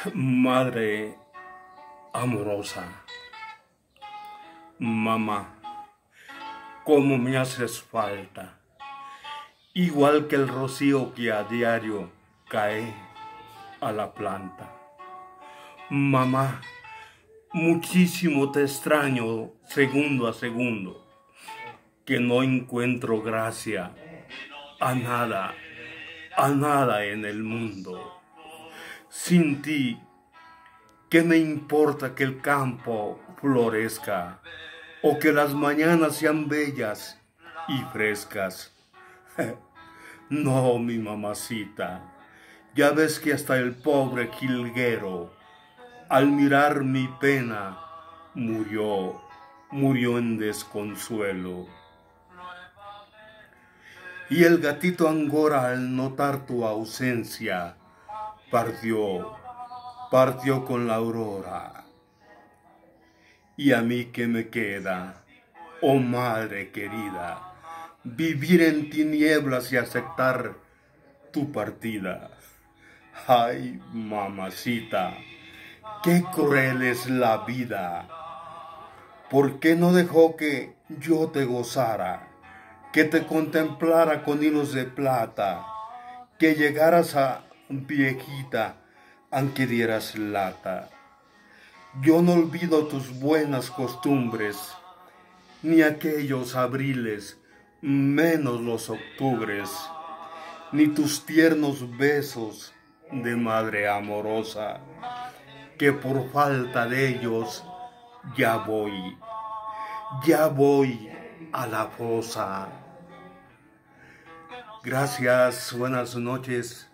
Madre amorosa, mamá, cómo me haces falta, igual que el rocío que a diario cae a la planta. Mamá, muchísimo te extraño segundo a segundo, que no encuentro gracia a nada en el mundo. Sin ti, ¿qué me importa que el campo florezca o que las mañanas sean bellas y frescas? No, mi mamacita, ya ves que hasta el pobre jilguero, al mirar mi pena, murió en desconsuelo. Y el gatito Angora, al notar tu ausencia, partió con la aurora. ¿Y a mí qué me queda, oh madre querida? Vivir en tinieblas y aceptar tu partida. Ay, mamacita, qué cruel es la vida. ¿Por qué no dejó que yo te gozara, que te contemplara con hilos de plata, que llegaras a viejita aunque dieras lata? Yo no olvido tus buenas costumbres, ni aquellos abriles, menos los octubres, ni tus tiernos besos de madre amorosa, que por falta de ellos ya voy a la fosa. Gracias, buenas noches.